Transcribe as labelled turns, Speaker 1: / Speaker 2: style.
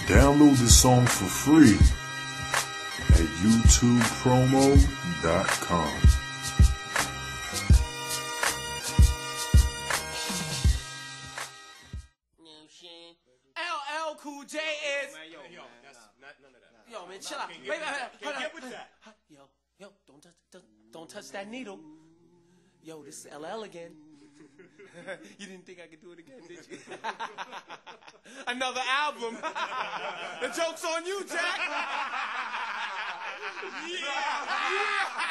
Speaker 1: Download the song for free at youtubepromo.com.
Speaker 2: LL Cool J is.
Speaker 3: Yo, that's not none of that.
Speaker 2: Yo, man, chill out. Wait,
Speaker 3: Get with that.
Speaker 2: Yo, don't touch that needle. Yo, this is LL again. You didn't think I could do it again, did you? Another album. The joke's on you, Jack. Yeah.